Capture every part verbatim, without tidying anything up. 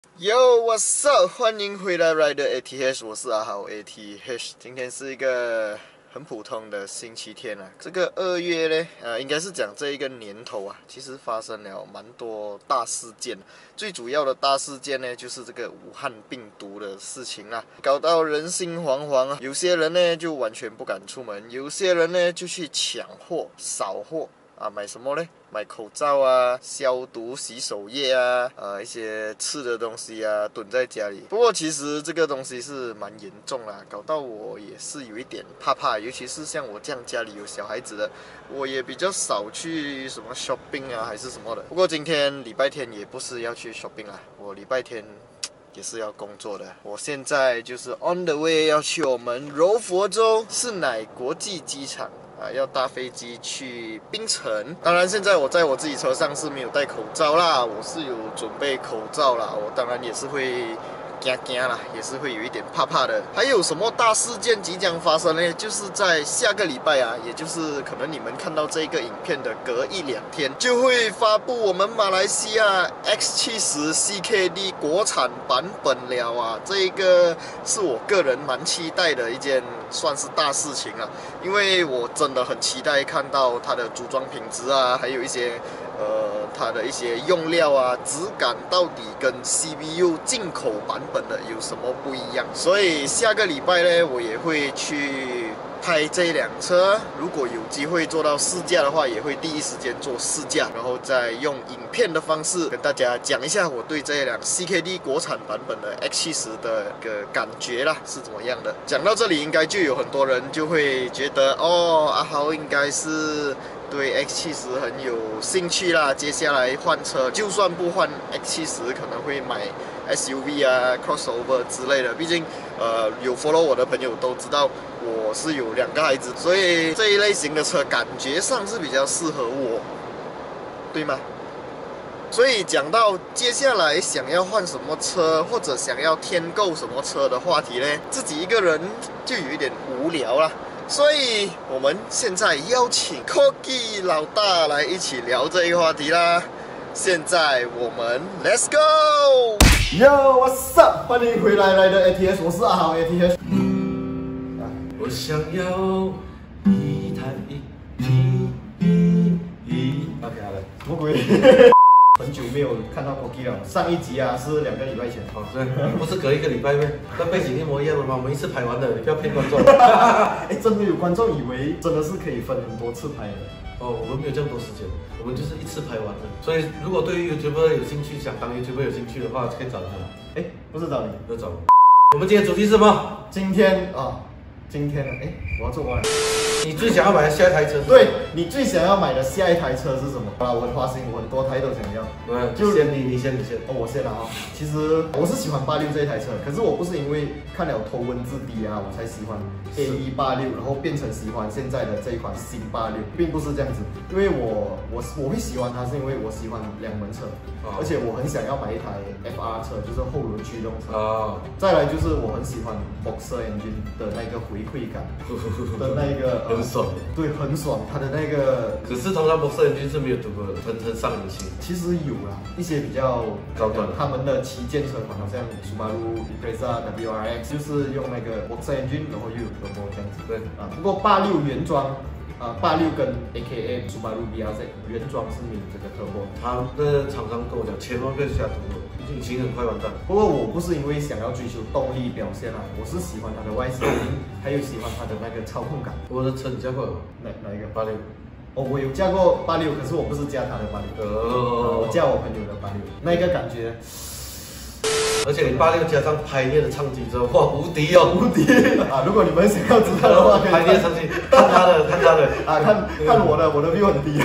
Yo, what's up？ 欢迎回来 Rider A T H， 我是阿豪 A T H。今天是一个很普通的星期天啊。这个二月呢，呃，应该是讲这一个年头啊，其实发生了蛮多大事件。最主要的大事件呢，就是这个武汉病毒的事情啦，搞到人心惶惶啊。有些人呢就完全不敢出门，有些人呢就去抢货、扫货。啊，买什么呢？买口罩啊，消毒洗手液啊，呃，一些吃的东西啊，囤在家里。不过其实这个东西是蛮严重啦，搞到我也是有一点怕怕，尤其是像我这样家里有小孩子的，我也比较少去什么 shopping 啊，还是什么的。不过今天礼拜天也不是要去 shopping 啦，我礼拜天也是要工作的。我现在就是 on the way 要去我们柔佛州士乃国际机场。啊，要搭飞机去槟城。当然，现在我在我自己车上是没有戴口罩啦，我是有准备口罩啦。我当然也是会惊惊啦，也是会有一点怕怕的。还有什么大事件即将发生呢？就是在下个礼拜啊，也就是可能你们看到这个影片的隔一两天，就会发布我们马来西亚 X 七十 C K D 国产版本了啊！这一个是我个人蛮期待的一件算是大事情啊，因为我真的很期待看到它的组装品质啊，还有一些呃它的一些用料啊，质感到底跟 C P U 进口版本的有什么不一样？所以下个礼拜呢，我也会去拍这一辆车，如果有机会做到试驾的话，也会第一时间做试驾，然后再用影片的方式跟大家讲一下我对这一辆 C K D 国产版本的 X 七十 的个感觉啦，是怎么样的。讲到这里，应该就有很多人就会觉得，哦，阿豪应该是对 X 七十 很有兴趣啦，接下来换车，就算不换 X 七十，可能会买 S U V 啊 crossover 之类的。毕竟呃有 follow 我的朋友都知道我是有两个孩子，所以这一类型的车感觉上是比较适合我，对吗？所以讲到接下来想要换什么车，或者想要添购什么车的话题呢，自己一个人就有一点无聊啦。所以我们现在邀请 Koki 老大来一起聊这一个话题啦。现在我们 Let's go！ Yo, what's up？ 欢迎回来来的 A T H， 我是阿豪 A T H。 我想要一台一一一一。OK， 好了， 什么鬼？很久没有看到 Koki 了，上一集啊是两个礼拜前。 哦，对，不是隔一个礼拜咩？跟背景一模一样的吗？我们一次拍完的，你不要骗观众。 哎，真的有观众以为真的是可以分很多次拍的。 哦，我们没有这么多时间，我们就是一次拍完的。所以如果对于 YouTuber 有兴趣，想当 YouTuber 有兴趣的话，可以找他。 哎，不是找你， 要找我。我们今天主题是什么？ 今天啊，今天哎，我要做完了。 你最想要买的下一台车？ 对，你最想要买的下一台车是什么？啊，我很花心，我很多台都想要。 嗯，就先你，你先，你先。 哦，我先了啊。其实我是喜欢八六这一台车，可是我不是因为看了头文字 D 啊，我才喜欢 A 一八六，然后变成喜欢现在的这一款新八六，并不是这样子。因为我我我会喜欢它，是因为我喜欢两门车，哦、而且我很想要买一台 F R 车，就是后轮驱动车。哦。再来就是我很喜欢 Boxer engine 的那个回馈感的那个。 很爽， 对，很爽。它的那个， 可是通常博士人均是没有读过很很上引擎。 其实有啦，一些比较高端的， 他们的旗舰车款，好像 Subaru Impreza W R X， 就是用那个 Boxer engine， 然后又有 turbo 这样子。对啊，不过八六原装。啊，八六跟 A K A Subaru B R Z 原装是没有这个 turbo， 他的厂商跟我讲，千万不要下 turbo， 引擎很快完蛋。 不过我不是因为想要追求动力表现啊，我是喜欢它的外形，还有喜欢它的那个操控感。 我的车你驾过了？ 哪哪一个？ 八六。 哦，我有驾过八六，可是我不是驾它的八六，哦，我驾我朋友的八六，那个感觉。 而且你八六加上拍猎的唱机之后，哇，无敌哦，无敌啊！如果你们想要知道的话， 拍猎唱机，看他的，看他的啊，看看我的，我的 view 很低。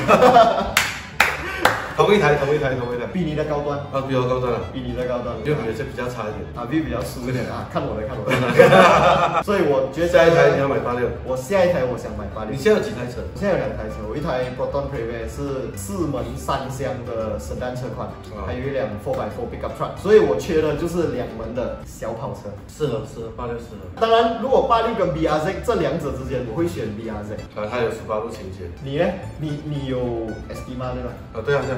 同一台，同一台，同一台， 比你的高端啊，比我高端了， 比你的高端， 就有些比较差一点啊 ，view 比较输一点啊，看我的，看我的。所以我觉得下一台你要买八六， 我下一台我想买八六。 你现在有几台车？ 我现在有两台车，我一台 Proton Previa 是四门三厢的神单车款，还有一辆 four by four pickup truck， 所以我缺的就是两门的小跑车， 适合适合八六适合。 当然，如果八六跟 B R Z 这两者之间，我会选 B R Z。 啊，它有十八路情节。 你呢？你你有 S D 吗？对吧？ 啊，对啊对啊。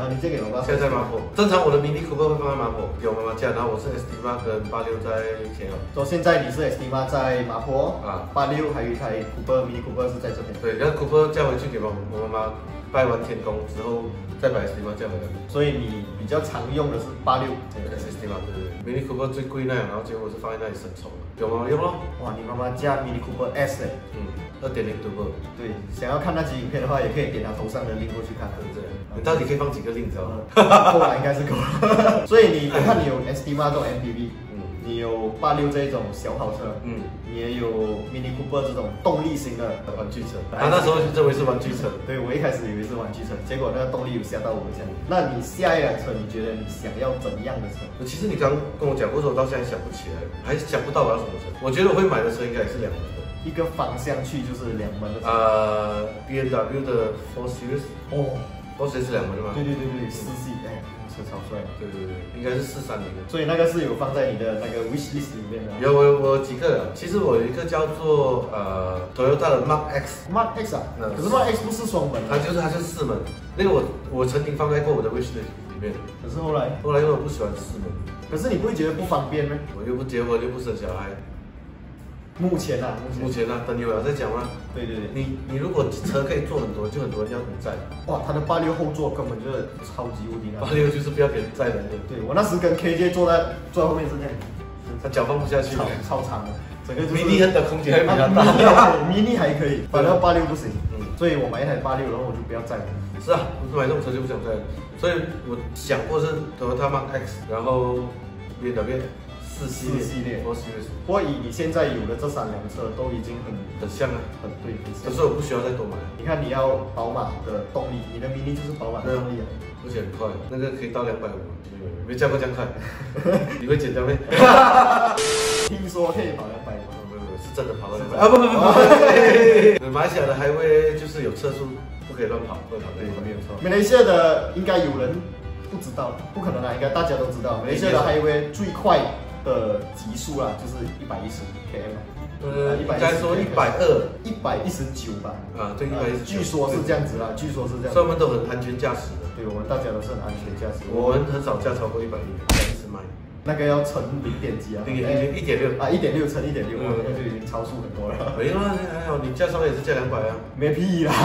啊，你借给妈妈。 现在在麻坡，正常我的 Mini Cooper 会放在麻坡给我妈妈驾，然后我是 S D 八跟八六在前哦。 说现在你是 S D 八在麻坡啊， 八六还有一台 Cooper Mini Cooper 是在这边。 对，然后 Cooper 驾回去给我我妈妈拜完天公之后，再把 S D 八驾回来。 所以你比较常用的是八六。 S D 八对对对 ，Mini Cooper 最贵那样，然后结果是放在那里生虫，给我妈妈用咯。 哇，你妈妈驾 Mini Cooper S 哎。 嗯，二点零 Turbo。 对，想要看那集影片的话，也可以点他头上的 link 过去看。 对对。你到底可以放几个 link 知道吗？ 够了，应该是够了。所以你我看你有 S D 八这种 M P V， 嗯，你有八六这一种小跑车，嗯，你也有 Mini Cooper 这种动力型的玩具车。他那时候认为是玩具车， 对我一开始以为是玩具车，结果那个动力有吓到我一下。那你下一辆车，你觉得你想要怎样的车？ 其实你刚跟我讲过，我到现在想不起来，还想不到我要什么车。我觉得我会买的车应该也是两门的。 一个方向去就是两门的车。 呃 ，B M W 的 Four Series。哦。Four Series 是两门的吗？ 对对对对，四系，哎，车超帅。 对对对，应该是四三零的。 所以那个是有放在你的那个 wish list 里面的。 有我我有几个，其实我有一个叫做呃 Toyota 的 Mark X。Mark X 啊？嗯。可是 Mark X 不是双门。 它就是它是四门，那个我我曾经放在过我的 wish list 里面。 可是后来后来因为我不喜欢四门。 可是你不会觉得不方便吗？ 我又不结婚又不生小孩。 目前啊， 目前啊，等有了再讲吗？ 对对对， 你你如果车可以坐很多，就很多人要你载。 哇，他的八六后座根本就是超级无敌的。 八六就是不要别人载的。 对我那时跟 K J 坐在坐在后面是这样， 他脚放不下去， 超超长的，整个就是。 mini 的空间还比较大 ，mini 还可以，反正八六不行。嗯，所以我买一台八六，然后我就不要载了。 是啊，我买这种车就不想载了，所以我想过是 Toyota Mark X， 然后 B M W。四系列，系列， 不过以你现在有的这三辆车都已经很很像啊， 很对，很像。 可是我不需要再多买。 你看你要宝马的动力，你的 mini 就是宝马的动力啊， 而且很快，那个可以到两百五，没加过这样快。你会减掉没？ 听说可以跑两百五， 没有没有，是真的跑到两百啊！不不不不，马来西亚的 highway 就是有车速，不可以乱跑，不可以跑对，没有错。 马来西亚的应该有人不知道，不可能啊，应该大家都知道，马来西亚的 highway 最快的极速啦，就是一百一十 km， 呃，应该说一百二， 一百一十九吧。啊， 对，一百一十九。 据说是这样子啦，据说是这样。 所以我们都很安全驾驶的。 对，我们大家都是很安全驾驶。 我们很少驾超过一百一，一直卖。 那个要乘零点几啊？ 零零一点六啊，一点六乘一点六，那个就已经超速很多了。 没有啊，还好，你驾稍微也是驾两百啊。 没屁啦。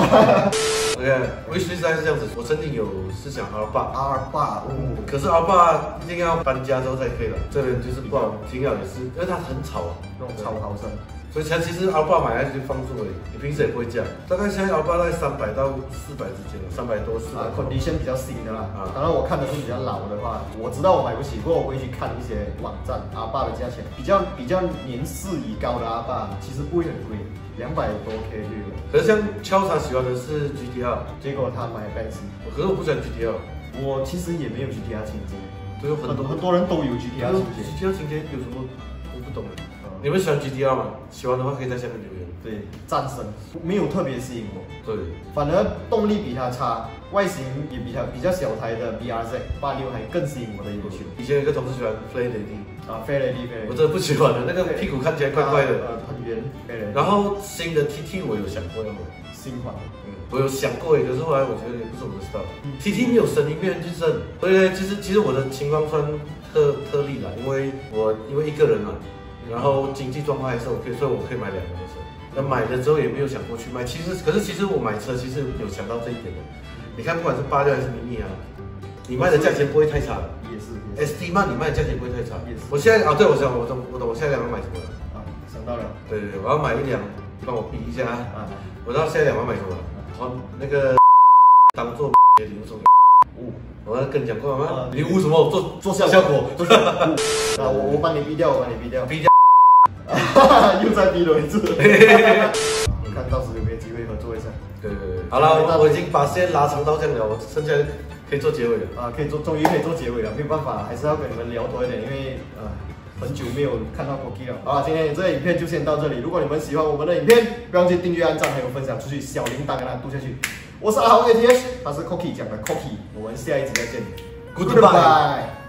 OK， 我实在是这样子。我曾经有思想 R 八 ，R 八，哦， 可是 R 八一定要搬家之后才可以了。这边就是不好听啊，也是，因为它很吵啊， 那种超豪声。 所以它其实 R 八买来就放住而已，你平时也不会驾。大概现在 R 八在三百到四百之间，三百多四百。 condition 比较新的啦。啊，当然我看的是比较老的话，我知道我买不起，不过我会去看一些网站 R 八的价钱，比较比较年事已高的 R 八其实不会很贵。两百多 K 就有了。 可是像超他喜欢的是 G T R， 结果他买 Benz， 可是我不喜欢 G T R， 我其实也没有 G T R 情节， 都有很多很多人都有 G T R 情节。 G T R 情节有什么？我不懂。你们喜欢 G T R 吗？喜欢的话可以在下面留言。 对，战神没有特别吸引我。 对， 反而动力比它差，外形也比它比较小台的 B R Z 八六还更吸引我的眼球。 以前有一个同事喜欢 Fair Lady。 啊 ，Fair Lady，Fair Lady， 我真的不喜欢的，那个屁股看起来怪怪的， 呃，很圆。 然后新的 T T 我有想过要买， 新款， 嗯，我有想过耶，可是后来我觉得也不是我的 style。T T 没有声音，没有人去震，所以呢，其实其实我的情况算特特例啦，因为我因为一个人嘛，然后经济状况还是 OK， 所以我可以买两辆车。那买了之后也没有想过去卖，其实可是其实我买车其实有想到这一点的。你看，不管是八六还是mini啊，你卖的价钱不会太差的。 也是 S D 嘛，你卖的价钱不会太差。也是。我现在啊，对，我想我懂我懂，我现在要买什么了？ 啊，想到了。对对对，我要买一辆，帮我比一下啊。我知道现在我要买什么了。好，那个当做礼物送给。哦，我要跟你讲过了吗？礼物什么？做做效果。做效果。 啊，我我帮你逼掉，我帮你逼掉。 逼掉。 又再逼了一次。看到时有没有机会合作一下。对对对。好了，我已经把时间拉长到这样了，我剩下可以做结尾了啊，可以做，终于可以做结尾了，没有办法，还是要跟你们聊多一点，因为呃很久没有看到 Coki 了。好了，今天这个影片就先到这里。如果你们喜欢我们的影片，不要忘记订阅、按赞，还有分享出去，小铃铛给它嘟下去。我是阿豪 A T H， 他是 Coki 讲的 Coki， 我们下一集再见 ，Goodbye。